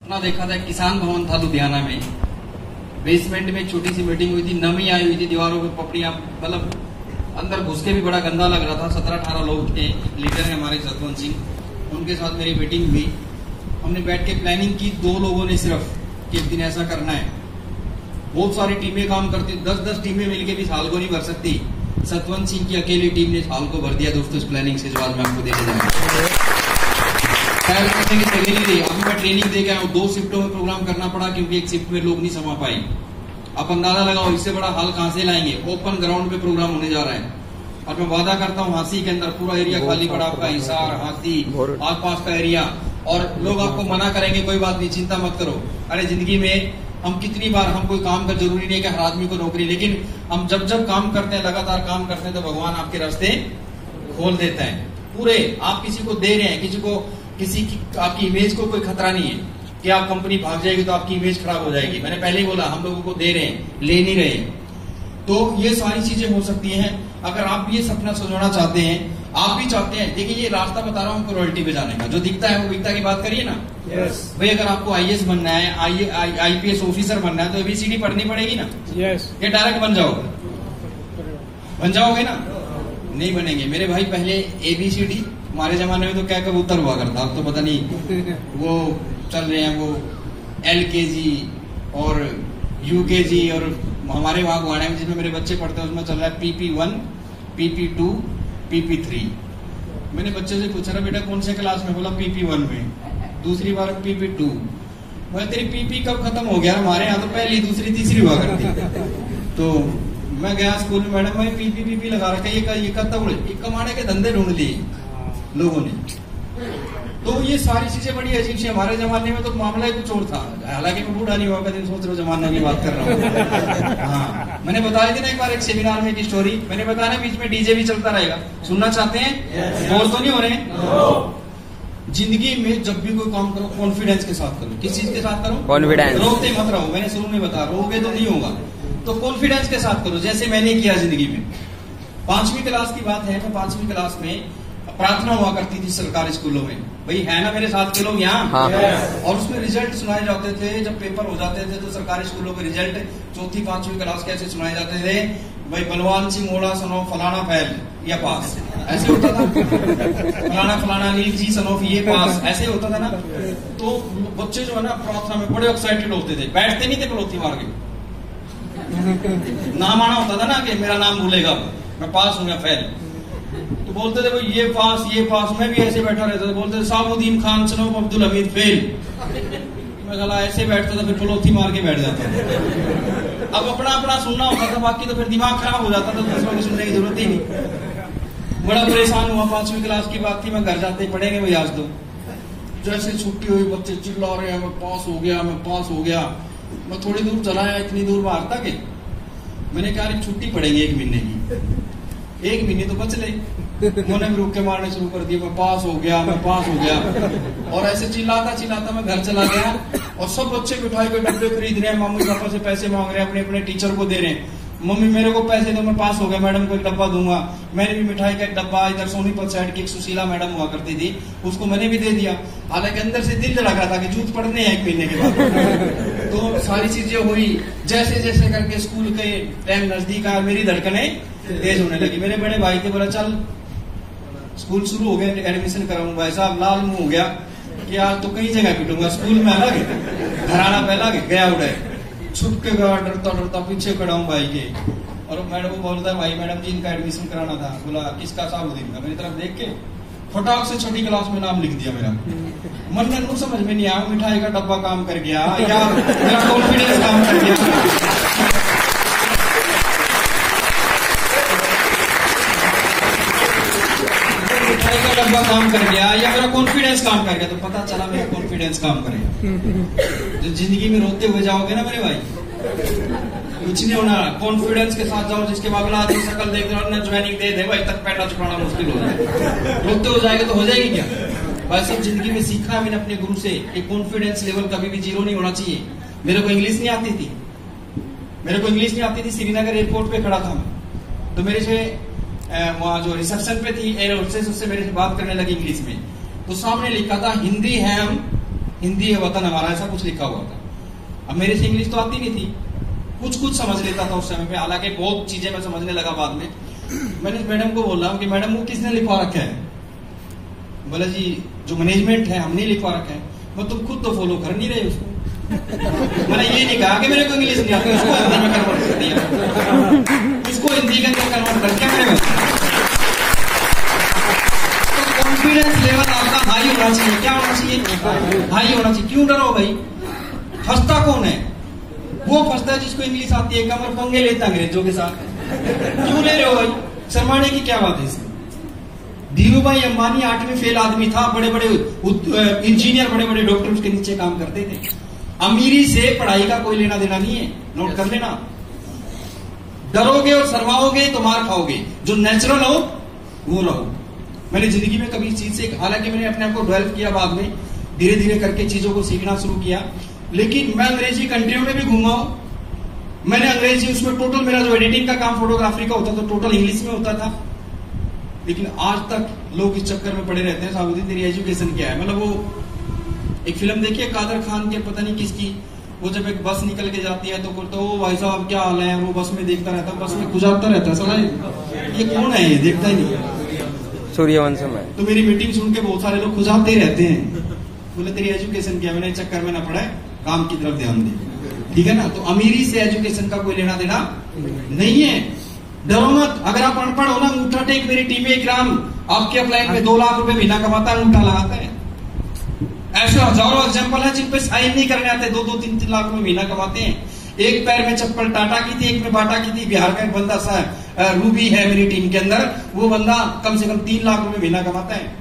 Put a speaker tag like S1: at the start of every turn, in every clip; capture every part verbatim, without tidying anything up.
S1: अपना देखा था, किसान भवन था लुधियाना में, बेसमेंट में छोटी सी मीटिंग हुई थी, नमी आई हुई थी, दीवारों पे पपड़ियां, मतलब अंदर घुस के भी बड़ा गंदा लग रहा था। सत्रह अठारह लोग थे, लीडर है हमारे सतवंत सिंह, उनके साथ मेरी मीटिंग हुई। हमने बैठ के प्लानिंग की, दो लोगों ने सिर्फ कि एक दिन ऐसा करना है। बहुत सारी टीमें काम करती, दस दस टीमें मिलकर भी साल को नहीं भर सकती। सतवंत सिंह की अकेली टीम ने साल को भर दिया दोस्तों इस प्लानिंग से, जो आज मैं आपको देने जाऊंगा। करने की जगह नहीं रही। अभी मैं ट्रेनिंग दे के आया हूँ, दो शिफ्टों में प्रोग्राम करना पड़ा क्योंकि एक शिफ्ट में लोग नहीं समा पाए। आप अंदाजा लगाओ इससे बड़ा हाल कहां से लाएंगे। ओपन ग्राउंड पे प्रोग्राम होने जा रहा है और मैं वादा करता हूँ हांसी के अंदर पूरा एरिया खाली पड़ा, आपका हिसार, हांसी, आस पास का एरिया, और लोग आपको मना करेंगे कोई बात नहीं, चिंता मत करो। अरे जिंदगी में हम कितनी बार, हम कोई काम कर, जरूरी नहीं है कि हर आदमी को नौकरी, लेकिन हम जब जब काम करते हैं, लगातार काम करते हैं, तो भगवान आपके रास्ते खोल देता है पूरे। आप किसी को दे रहे हैं, किसी को, किसी की आपकी इमेज को कोई खतरा नहीं है कि आप कंपनी भाग जाएगी तो आपकी इमेज खराब हो जाएगी। मैंने पहले ही बोला, हम लोगों को दे रहे हैं, ले नहीं रहे। तो ये सारी चीजें हो सकती हैं। अगर आप ये सपना सजाना चाहते हैं, आप भी चाहते हैं, देखिए ये रास्ता बता रहा हूँ हमको रॉयल्टी पे जाने का, जो दिखता है वो दिखता की बात करिए ना।
S2: यस
S1: भाई अगर आपको आईएएस बनना है, आईपीएस ऑफिसर बनना है, तो एबीसीडी पढ़नी पड़ेगी ना।
S2: यस
S1: ये डायरेक्ट बन जाओगे, बन जाओगे ना? नहीं बनेंगे मेरे भाई। पहले एबीसीडी हमारे जमाने में तो क्या कबूतर हुआ करता, अब तो पता नहीं वो चल रहे हैं, वो एलकेजी और यूकेजी, और हमारे वहां गुवाहाटी में जिसमें मेरे बच्चे पढ़ते हैं उसमें चल रहा है PP one, PP two, PP three. मैंने बच्चे से पूछा रहा बेटा कौन से क्लास में? बोला पीपी वन में। दूसरी बार पीपी टू। बोला तेरी पीपी कब खत्म हो गया? हमारे यहाँ तो पहली, दूसरी, तीसरी हुआ करती। तो मैं गया स्कूल में, मैडम मैं पीपी पीपी लगा रखा, ये ये कब तक ये कमाने के धंधे ढूंढ लिए लोगों ने। तो ये सारी चीजें बड़ी अजीब सी। हमारे जमाने में तो मामला ही कुछ और था, हालांकि मैं बूढ़ा नहीं हुआ, दिन सोच रहा हूँ जमाने की बात कर रहा हूँ। हाँ, मैंने बताया थी ना एक बार एक सेमिनार में की स्टोरी, मैंने बताया ना बीच में डीजे भी चलता रहेगा। सुनना चाहते हैं? बोर तो नहीं हो रहे? जिंदगी में जब भी कोई काम करो कॉन्फिडेंस के साथ करो। किस चीज के साथ करो?
S3: कॉन्फिडेंस।
S1: रोकते मत रहो, मैंने शुरू में बता, रोगे तो नहीं होगा, तो कॉन्फिडेंस के साथ करो, जैसे मैंने किया जिंदगी में। पांचवी क्लास की बात है, मैं पांचवी क्लास में प्रार्थना हुआ करती थी सरकारी स्कूलों में, भाई है ना मेरे साथ के लोग यहाँ?
S3: हाँ।
S1: और उसमें रिजल्ट सुनाए जाते थे, जब पेपर हो जाते थे तो सरकारी स्कूलों के रिजल्ट चौथी पांचवी क्लास के ऐसे सुनाए जाते थे, भाई बलवान सिंह मोड़ा सनो फलाना फैल या पास, ऐसे होता था। फलाना फलाना लील जी सनोफ ये पास, ऐसे होता था ना। तो बच्चे जो है ना प्रार्थना में बड़े एक्साइटेड होते थे, बैठते नहीं थे पलोथी मार के। नाम आना होता था ना कि मेरा नाम भूलेगा, मैं पास हूँ या फेल, तो बोलते थे भाई ये पास ये पास। मैं भी ऐसे बैठा रहता था, बोलते थे साबुद्दीन खान सनोफ अब्दुल हमीद फेल। मैं गला ऐसे बैठता था, फिर पलोथी मार के बैठ जाता था। अब अपना अपना सुनना होता था, बाकी तो फिर दिमाग खराब हो जाता था, दूसरों की सुनने की जरूरत ही नहीं। बड़ा परेशान हुआ, पांचवी क्लास की बात थी, मैं घर जाते ही पढ़ेंगे भाई आज तो। जैसे छुट्टी हुई बच्चे चिल्ला रहे हैं, मैं पास हो गया, मैं पास हो गया। मैं थोड़ी दूर चला आया, इतनी दूर बाहर तक है, मैंने कहा छुट्टी पड़ेगी एक महीने की, एक महीने तो बच ले। उन्होंने भी रुक के मारने शुरू कर दिया, मैं पास हो गया, मैं पास हो गया। और ऐसे चिल्लाता चिल्लाता मैं घर चला गया, और सब बच्चे मिठाई के डब्बे खरीद रहे हैं, मम्मी पापा से पैसे मांग रहे हैं, अपने अपने टीचर को दे रहे हैं। मम्मी मेरे को पैसे दो, मैं पास हो गया, मैडम को एक डब्बा दूंगा। मैंने भी मिठाई का एक डब्बा, इधर सोनीपत साइड की एक सुशीला मैडम हुआ करती थी, उसको मैंने भी दे दिया। हालांकि अंदर से दिल लग रहा था कि जूत पड़ने हैं एक महीने के बाद। तो सारी चीजें हुई, जैसे जैसे करके स्कूल के टाइम नजदीक आया, मेरी धड़कनें तेज होने लगी। मेरे बड़े भाई थे, बोला चल स्कूल शुरू हो गया, एडमिशन कराऊंगा। भाई साहब लाल मुंह हो गया कि आज तो कई जगह पिटूंगा, स्कूल में अलग, घराना पहला गया उड़े, छुप के गया, डरता डरता पीछे खड़ा हूँ भाई के। और मैडम को बोलता है भाई मैडम जी इनका एडमिशन कराना था। बोला किसका? साबुद्दीन का। मेरी तरफ देख के फटाक से छोटी क्लास में नाम लिख दिया मेरा। मन में कुछ समझ में नहीं आया, मिठाई का डब्बा काम कर गया या मेरा कॉन्फिडेंस काम कर गया। डब्बा काम कर गया या मेरा कॉन्फिडेंस काम कर गया, तो पता चला मेरा कॉन्फिडेंस काम करेगा। जो जिंदगी में रोते हुए जाओगे ना मेरे भाई, कुछ नहीं होना। कॉन्फिडेंस के साथ जाओ, जिसके बाद अगला आदमी शकल देख रहा है, ज्वाइनिंग दे दे भाई, तक पैसा चुकाना मुश्किल हो जाए। रोते हो जाएगा तो हो जाएगी क्या? भाई सब जिंदगी में सीखा है मैंने अपने गुरु से कि कॉन्फिडेंस लेवल कभी भी जीरो नहीं होना चाहिए। मेरे को इंग्लिश नहीं आती थी, मेरे को इंग्लिश नहीं आती थी। श्रीनगर एयरपोर्ट पे खड़ा था मैं, तो मेरे से वहाँ जो रिसेप्शन पे थी एयर होस्टेस, उससे मेरे से बात करने लगी इंग्लिश में। तो सामने लिखा था हिंदी है हम हिंदी है वतन हमारा, ऐसा कुछ लिखा हुआ था। अब मेरे से इंग्लिश तो आती नहीं थी, कुछ कुछ समझ लेता था उस समय पे, हालांकि बहुत चीजें मैं समझने लगा बाद में। मैंने मैडम को बोला कि मैडम वो किसने लिखवा रखा है? बोला जी जो मैनेजमेंट है हमने लिखवा रखा है। वो तुम खुद तो फॉलो कर नहीं रहे उसको। मैंने ये नहीं कहा कि मेरे को इंग्लिश नहीं आती, उसको हिंदी में कन्वर्ट कर दिया, उसको हिंदी के अंदर कन्वर्ट करके मैंने तो कॉन्फिडेंस लेवल आपका हाई होना चाहिए। क्या होना चाहिए? हाई होना चाहिए। क्यों डरो भाई? फंसता कौन है? वो फंसता है जिसको इंग्लिश आती है, कमर पंगे लेता अंग्रेजों के साथ। क्यों ले रहे हो भाई? शर्माने की क्या बात है इसमें? धीरू भाई अंबानी आठवीं फेल आदमी था, बड़े बड़े इंजीनियर, बड़े बड़े डॉक्टर उसके नीचे काम करते थे। अमीरी से पढ़ाई का कोई लेना देना नहीं है, नोट कर लेना। डरोगे और शर्माओगे तो मार खाओगे। जो नेचुरल हो वो रहो। मैंने जिंदगी में कभी इस चीज से, हालांकि मैंने अपने आप को डेवलप किया बाद में, धीरे धीरे करके चीजों को सीखना शुरू किया, लेकिन मैं अंग्रेजी कंट्रियों में भी घूमा हूं। मैंने अंग्रेजी उसमें टोटल, मेरा जो एडिटिंग का काम फोटोग्राफी का होता था टोटल इंग्लिश में होता था। लेकिन आज तक लोग इस चक्कर में पड़े रहते हैं, साबुद्दीन तेरी एजुकेशन क्या है? मतलब वो एक फिल्म देखिए कादर खान के, पता नहीं किसकी, वो जब एक बस निकल के जाती है तो बोलता है, ओ भाई साहब क्या हाल है? वो बस में देखता रहता है, बस में गुजारता रहता है, साला ये कौन है? ये देखता ही नहीं।
S2: सूर्यवंशम है।
S1: तो मेरी मीटिंग सुन के बहुत सारे लोग खुजाते ही रहते हैं। बोले तेरी एजुकेशन क्या? मैंने चक्कर में ना पड़ा है, काम की तरफ ध्यान दे। ठीक है ना? तो अमीरी से एजुकेशन का कोई लेना देना नहीं है। डरो मत। अगर आप अनपढ़ हो ना, अंगूठा टेक, मेरी टीम में ग्राम आपके अपलाइन में दो लाख रुपए महीना कमाता है, अंगूठा लगाता है। ऐसे हजारों एग्जाम्पल है जिन पे साइन नहीं करने आते, दो दो तीन तीन लाख रुपए महीना कमाते हैं। एक पैर में चप्पल टाटा की थी, एक में बाटा की थी। बिहार का एक बंदा सा रूबी है मेरी टीम के अंदर, वो बंदा कम से कम तीन लाख रुपए महीना कमाता है।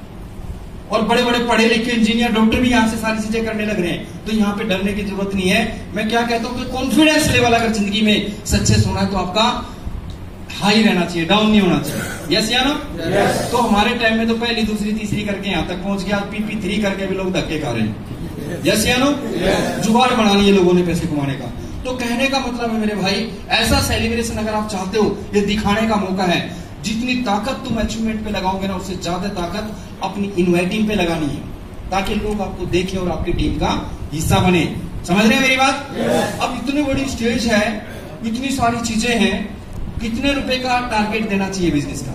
S1: और बड़े बड़े पढ़े लिखे इंजीनियर, डॉक्टर भी यहाँ से सारी चीजें करने लग रहे हैं। तो यहाँ पे डरने की जरूरत नहीं है। मैं क्या कहता हूँ कि कॉन्फिडेंस लेवल अगर जिंदगी में सक्सेस होना है तो आपका हाई रहना चाहिए, डाउन नहीं होना चाहिए। यस या नो? तो हमारे टाइम में तो पहली दूसरी तीसरी करके यहाँ तक पहुंच गया, पीपी थ्री करके भी लोग धक्के खा रहे हैं। यस या नो? जुगाड़ बना लिए लोगों ने पैसे कमाने का। तो कहने का मतलब है मेरे भाई, ऐसा सेलिब्रेशन अगर आप चाहते हो, ये दिखाने का मौका है। जितनी ताकत तुम अचीवमेंट पे लगाओगे ना, उससे ज्यादा ताकत अपनी इन्वाइटिंग पे लगानी है, ताकि लोग आपको देखें और आपकी टीम का हिस्सा बने। समझ रहे हैं मेरी बात? अब इतनी बड़ी स्टेज है, इतनी सारी चीजें हैं, कितने रुपए का टारगेट देना चाहिए बिजनेस का?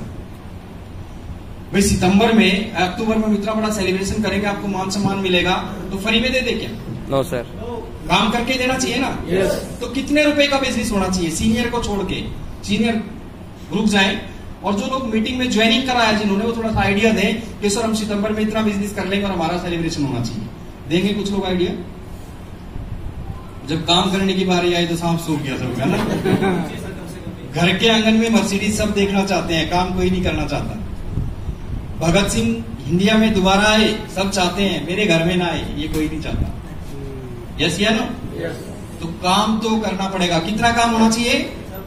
S1: भाई सितंबर में, अक्टूबर में इतना बड़ा सेलिब्रेशन करेंगे, आपको मान सम्मान मिलेगा, तो फ्री में दे दे क्या?
S2: नो सर,
S1: काम करके देना चाहिए ना। yes. तो कितने रुपए का बिजनेस होना चाहिए? सीनियर को छोड़ के सीनियर रुक जाए, और जो लोग मीटिंग में ज्वाइनिंग कराया जिन्होंने, वो थोड़ा सा आइडिया दें कि सर हम सितंबर में इतना बिजनेस कर लेंगे और हमारा सेलिब्रेशन होना चाहिए। देंगे कुछ लोग आइडिया? जब काम करने की बारी आई तो सांप सूख गया सबका ना। घर के आंगन में मर्सिडीज सब देखना चाहते हैं, काम कोई नहीं करना चाहता। भगत सिंह इंडिया में दोबारा आए, सब चाहते हैं, मेरे घर में ना आए, ये कोई नहीं चाहता। यस या नो? तो काम तो करना पड़ेगा। कितना काम होना चाहिए?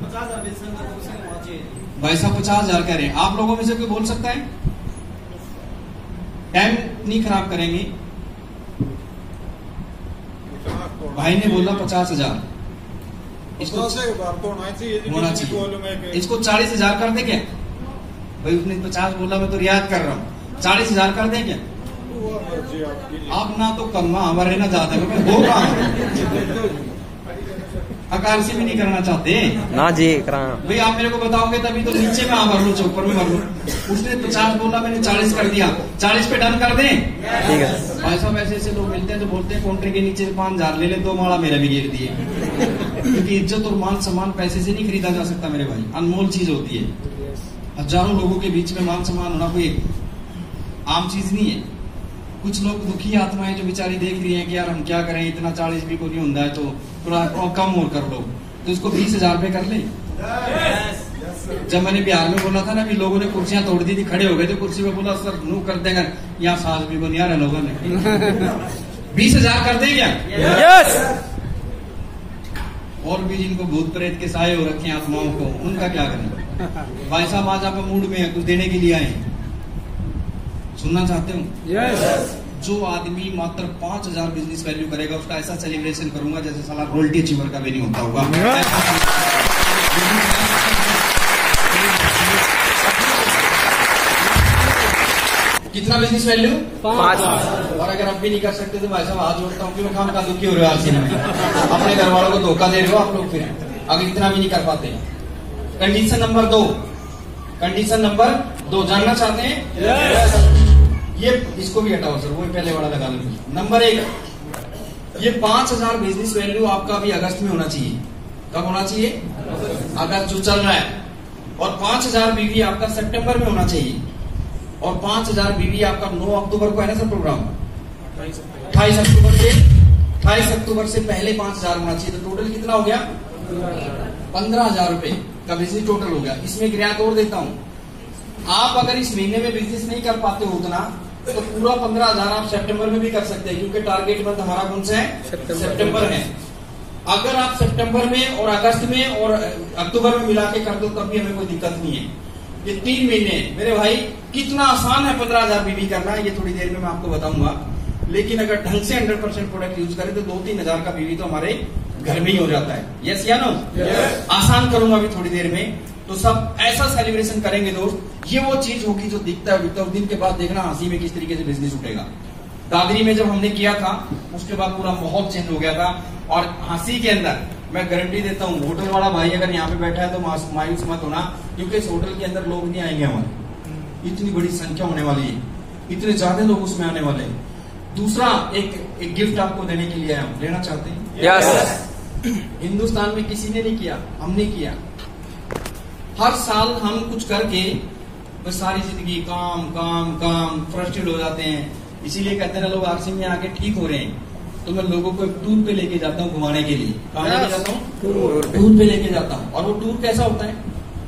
S1: भाई साहब पचास हजार कह रहे हैं। आप लोगों में से कोई बोल सकता है? टाइम नहीं खराब करेंगे। भाई ने बोला पचास हजार, इसको होना चाहिए। इसको चालीस हजार कर दे क्या? भाई उसने पचास बोला, मैं तो रियायत कर रहा हूँ, चालीस हजार कर दे क्या? आप ना तो कमा हमारे ना ज्यादा होगा, आकार से भी नहीं करना चाहते
S2: ना जी।
S1: भाई आप मेरे को बताओगे तभी तो नीचे में मर लू, ऊपर में मर लू। उसने पचास बोला, मैंने चालीस कर दिया, चालीस पे डन कर दें?
S2: ठीक है।
S1: भाई साहब ऐसे ऐसे लोग मिलते हैं जो बोलते हैं काउंटर के नीचे पांच हजार ले ले, दो माला मेरा भी गिर दिए। क्योंकि इज्जत और मान सम्मान पैसे से नहीं खरीदा जा सकता मेरे भाई, अनमोल चीज होती है। हजारों लोगों के बीच में मान सम्मान होना कोई आम चीज नहीं है। कुछ लोग दुखी आत्माएं जो बेचारी देख रही हैं कि यार हम क्या करें, इतना चालीस भी को नहीं होता है, तो थोड़ा कम और कर लो, तो इसको बीस हजार रुपए कर ले। जब मैंने बिहार में बोला था ना, भी लोगों ने कुर्सियां तोड़ दी थी, खड़े हो गए थे कुर्सी पे, बोला सर नू कर देगा, यहाँ सास भी बनिया रहे लोगों ने। बीस हजार कर दे क्या?
S2: यस।
S1: और भी जिनको भूत प्रेत के साए हो रखे हैं आत्माओं को, उनका क्या करें? भाई साहब आज आप मूड में है, कुछ देने के लिए आए, सुनना चाहते हो?
S2: yes.
S1: जो आदमी मात्र पांच हजार बिजनेस वैल्यू करेगा, उसका ऐसा सेलिब्रेशन करूंगा जैसे साला रोयल्टी अचीवर का भी नहीं होता होगा। कितना बिजनेस वैल्यू?
S2: पाँच।
S1: और अगर आप भी नहीं कर सकते तो भाई साहब हाथ जोड़ता हूँ कि मैं काम का दुखी हो रहे हो आरसी में, अपने घर वालों को धोखा दे रहे हो आप लोग। फिर अगर इतना भी नहीं कर पाते। कंडीशन नंबर दो, कंडीशन नंबर दो जानना चाहते हैं? yes. ये इसको भी हटाओ सर, वो पहले वाला लगा लो। नंबर एक, ये पांच हजार बिजनेस वैल्यू आपका अभी अगस्त में होना चाहिए। कब होना चाहिए? अगस्त जो चल रहा है। और पांच हजार बीवी आपका सितंबर में होना चाहिए। और पांच हजार बीवी आपका नौ अक्टूबर को है ना सर प्रोग्राम? अट्ठाईस अक्टूबर से अट्ठाईस अक्टूबर से पहले पांच हजार होना चाहिए। तो टोटल कितना हो गया? पंद्रह हजार रुपए का बिजनेस टोटल हो गया। इसमें रियायत और देता हूं, आप अगर इस महीने में बिजनेस नहीं कर पाते हो उतना, तो पूरा पंद्रह हजार आप सितंबर में भी कर सकते हैं, क्योंकि टारगेट मंथ हमारा कौन सा है? सितंबर है। अगर आप सितंबर में और अगस्त में और अक्टूबर में मिला के कर दो तब भी हमें कोई दिक्कत नहीं है। ये तीन महीने मेरे भाई कितना आसान है पंद्रह हजार बीबी करना, ये थोड़ी देर में मैं आपको बताऊंगा। लेकिन अगर ढंग से हंड्रेड परसेंट प्रोडक्ट यूज करें तो दो तीन हजार का बीबी तो हमारे घर में ही हो जाता है। यस या नो? आसान करूंगा अभी थोड़ी देर में। तो सब ऐसा सेलिब्रेशन करेंगे दोस्त, ये वो चीज होगी जो दिखता है दिखता है। दिन के बाद देखना हंसी में किस तरीके से बिजनेस उठेगा। दादरी में जब हमने किया था उसके बाद पूरा माहौल चेंज हो गया था। और हंसी के अंदर मैं गारंटी देता हूँ, होटल वाला भाई अगर यहाँ पे बैठा है तो मायूस मत होना, क्योंकि इस होटल के अंदर लोग नहीं आएंगे हमारे। इतनी बड़ी संख्या होने वाली है, इतने ज्यादा लोग उसमें आने वाले हैं। दूसरा एक, एक गिफ्ट आपको देने के लिए हम लेना चाहते हैं।
S2: यस।
S1: हिंदुस्तान में किसी ने नहीं किया, हमने किया। हर साल हम कुछ करके बस सारी जिंदगी काम काम काम फ्रस्ट्रेट हो जाते हैं। इसीलिए कहते हैं ना लोग आरसी में आके ठीक हो रहे हैं। तो मैं लोगों को एक टूर पे लेके जाता हूँ घुमाने के लिए। कहाँ लेके जाता हूँ? टूर पे लेके जाता हूँ। और वो टूर कैसा होता है?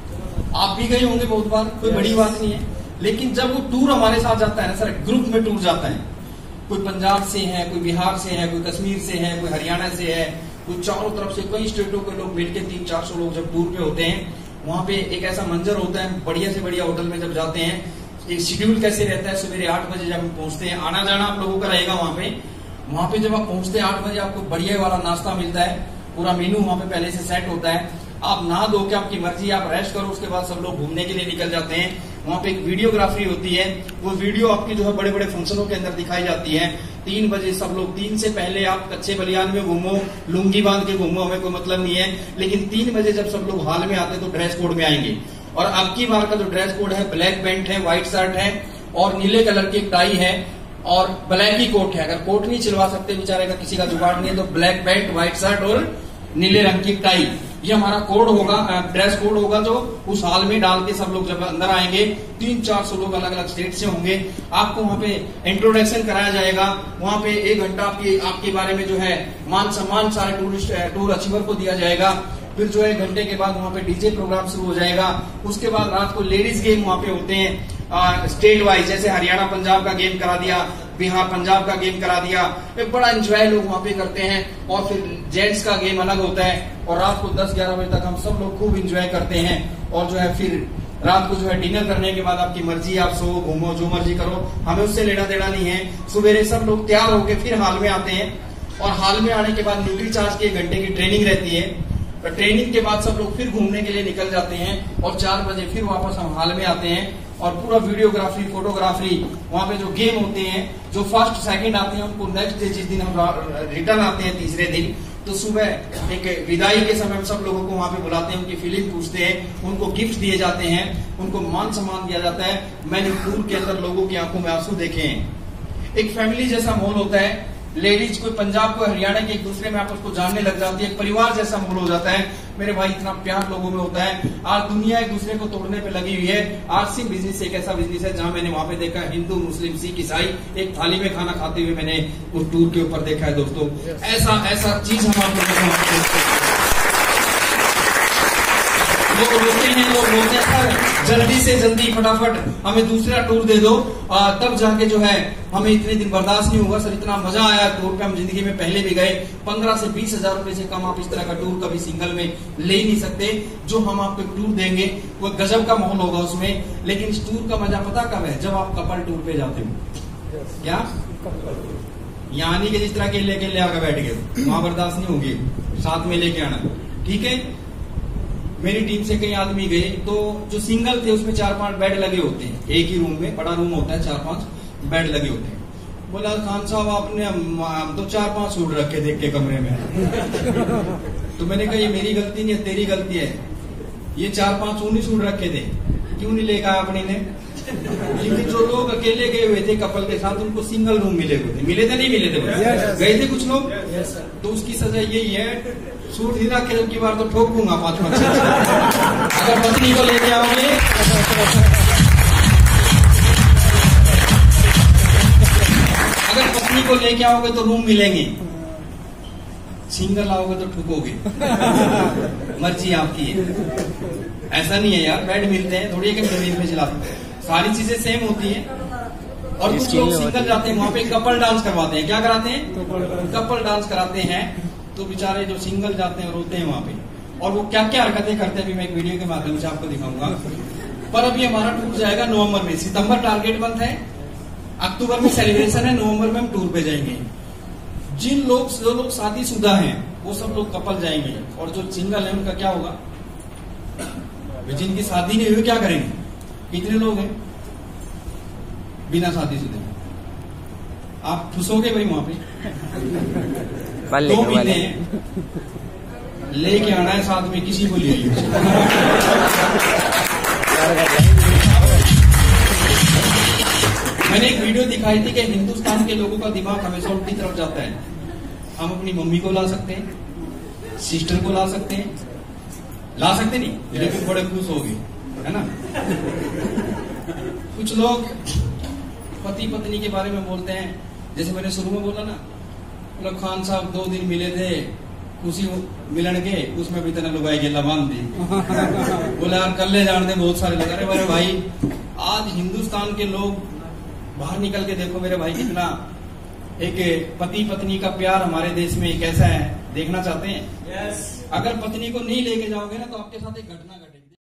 S1: आप भी गए होंगे बहुत बार, कोई बड़ी बात नहीं है। लेकिन जब वो टूर हमारे साथ जाता है ना सर, ग्रुप में टूर जाता है, कोई पंजाब से है, कोई बिहार से है, कोई कश्मीर से है, कोई हरियाणा से है, कोई चारों तरफ से कई स्टेटों के लोग मिलकर तीन चार सौ लोग जब टूर पे होते हैं, वहां पे एक ऐसा मंजर होता है। बढ़िया से बढ़िया होटल में जब जाते हैं, एक शेड्यूल कैसे रहता है, सवेरे आठ बजे जब हम पहुंचते हैं, आना जाना आप लोगों का रहेगा वहां पे। वहां पे जब आप पहुंचते हैं आठ बजे, आपको बढ़िया वाला नाश्ता मिलता है, पूरा मेनू वहां पे पहले से सेट होता है। आप नहा धो के आपकी मर्जी, आप रेस्ट करो, उसके बाद सब लोग घूमने के लिए निकल जाते हैं। वहां पे एक वीडियोग्राफी होती है, वो वीडियो आपकी जो है बड़े बड़े फंक्शनों के अंदर दिखाई जाती है। तीन बजे सब लोग, तीन से पहले आप कच्चे बलियान में घूमो, लुंगी बांध के घूमो, हमें कोई मतलब नहीं है। लेकिन तीन बजे जब सब लोग हॉल में आते हैं तो ड्रेस कोड में आएंगे। और अब की बार का जो ड्रेस कोड है, ब्लैक पैंट है, व्हाइट शर्ट है और नीले कलर की टाई है और ब्लैक ही कोट है। अगर कोट नहीं सिलवा सकते बेचारे का, किसी का जुगाड़ नहीं है, तो ब्लैक पैंट, व्हाइट शर्ट और नीले रंग की टाई, ये हमारा कोड होगा, ड्रेस कोड होगा, जो उस हॉल में डाल के सब लोग जब अंदर आएंगे, तीन चार सौ लोग अलग अलग स्टेट से होंगे। आपको वहां पे इंट्रोडक्शन कराया जाएगा। वहां पे एक घंटा आपके आपके बारे में जो है मान सम्मान सारे टूरिस्ट टूर अचीवर को दिया जाएगा। फिर जो है एक घंटे के बाद वहां पे डीजे प्रोग्राम शुरू हो जाएगा। उसके बाद रात को लेडीज गेम वहां पे होते हैं स्टेट वाइज, जैसे हरियाणा पंजाब का गेम करा दिया, बिहार पंजाब का गेम करा दिया। एक बड़ा एंजॉय लोग वहां पे करते हैं। और फिर जेंट्स का गेम अलग होता है और रात को दस ग्यारह बजे तक हम सब लोग खूब एंजॉय करते हैं। और जो है फिर रात को जो है डिनर करने के बाद आपकी मर्जी, आप सो घूमो जो मर्जी करो, हमें उससे लेना देना नहीं है। सवेरे सब लोग तैयार होके फिर हॉल में आते हैं और हॉल में आने के बाद न्यूट्री चार्ज की एक घंटे की ट्रेनिंग रहती है। तो ट्रेनिंग के बाद सब लोग फिर घूमने के लिए निकल जाते हैं और चार बजे फिर वापस हम हॉल में आते हैं और पूरा वीडियोग्राफी, फोटोग्राफी, वहां पे जो गेम होते हैं, जो फर्स्ट सेकंड आते हैं उनको नेक्स्ट डे, जिस दिन हम रिटर्न आते हैं तीसरे दिन, तो सुबह एक विदाई के समय हम सब लोगों को वहां पे बुलाते हैं, उनकी फीलिंग पूछते हैं, उनको गिफ्ट दिए जाते हैं, उनको मान सम्मान दिया जाता है। मैंने टूर के अंदर लोगों की आंखों में आंसू देखे हैं। एक फैमिली जैसा माहौल होता है। लेडीज कोई पंजाब को हरियाणा के एक दूसरे में आपस को जानने लग जाती है, एक परिवार जैसा माहौल हो जाता है। मेरे भाई इतना प्यार लोगों में होता है। आज दुनिया एक दूसरे को तोड़ने पे लगी हुई है। आरसी बिजनेस एक ऐसा बिजनेस है जहां मैंने वहां पे देखा हिंदू, मुस्लिम, सिख, ईसाई एक थाली में खाना खाते हुए मैंने उस टूर के ऊपर देखा है दोस्तों। ऐसा ऐसा चीज हम आप लोग रोते हैं, लोग बोलते हैं सर जल्दी से जल्दी फटाफट हमें दूसरा टूर दे दो, आ, तब जाके जो है हमें इतने दिन बर्दाश्त नहीं होगा। सर इतना मजा आया टूर पे, हम जिंदगी में पहले भी गए। पंद्रह से बीस हजार रुपए से कम आप इस तरह का टूर कभी सिंगल में ले ही नहीं सकते। जो हम आपको टूर देंगे वो गजब का माहौल होगा उसमें। लेकिन इस टूर का मजा पता कब है? जब आप कपल टूर पे जाते हो। क्या यहाँ नहीं कि जिस तरह के लेके ले आकर बैठ गए, वहां बर्दाश्त नहीं होगी, साथ में लेके आना, ठीक है। मेरी टीम से कई आदमी गए, तो जो सिंगल थे उसमें चार पांच बेड लगे होते हैं, एक ही रूम में, बड़ा रूम होता है, चार पांच बेड लगे होते हैं। बोला खान साहब आपने हम तो चार पांच सूट रखे देख के कमरे में। तो मैंने कहा ये मेरी गलती नहीं है, तेरी गलती है, ये चार पांच ऊनी सूट रखे थे, क्यों नहीं लेकर अपनी ने? क्योंकि जो लोग अकेले गए हुए थे कपल के साथ, उनको सिंगल रूम मिले हुए थे। मिले थे नहीं मिले थे? गए थे कुछ लोग, तो उसकी सजा यही है, सूट ही रखे जबकि बार तो ठोक दूंगा पांच पांच। अगर पत्नी को लेके आओगे, अगर पत्नी को लेके आओगे तो रूम मिलेंगे, सिंगल आओगे तो ठुकोगे। मर्जी आपकी है, ऐसा नहीं है यार, बेड मिलते हैं, थोड़ी एक जमीन में चलाते, सारी चीजें सेम होती हैं। और कुछ लोग सिंगल जाते हैं, वहां पे कपल डांस करवाते हैं। क्या कराते हैं? कपल डांस कराते हैं। तो बेचारे जो सिंगल जाते हैं रोते हैं वहां पे, और वो क्या क्या हरकतें करते हैं अभी मैं एक वीडियो के माध्यम से आपको दिखाऊंगा। पर अभी हमारा टूर जाएगा नवंबर में, सितंबर टारगेट मंथ है, अक्टूबर में सेलिब्रेशन है, नवंबर में हम टूर पे जाएंगे। जिन लोग जो लोग शादीशुदा हैं वो सब लोग कपल जाएंगे, और जो सिंगल है उनका क्या होगा? जिनकी शादी नहीं हुई क्या करेंगे? कितने लोग हैं बिना शादीशुदा? आप खुशोगे भाई वहां पे? दो महीने लेके आना है साथ में, किसी को ले आइए। मैंने एक वीडियो दिखाई थी कि हिंदुस्तान के लोगों का दिमाग हमेशा उल्टी तरफ जाता है। हम अपनी मम्मी को ला सकते हैं, सिस्टर को ला सकते हैं, ला सकते नहीं, लेकिन बड़े खुश हो गए, है ना? कुछ लोग पति पत्नी के बारे में बोलते हैं, जैसे मैंने शुरू में बोला ना, बोला खान साहब दो दिन मिले थे, खुशी मिलन के, उसमें भी तरह लुगाई गेला बांध दी। बोला यार कल ले जान दे, बहुत सारे लगा रहे। मेरे भाई आज हिंदुस्तान के लोग बाहर निकल के देखो मेरे भाई, कितना एक पति पत्नी का प्यार हमारे देश में कैसा है, देखना चाहते हैं? yes. अगर पत्नी को नहीं लेके जाओगे ना तो आपके साथ एक घटना घटेगी।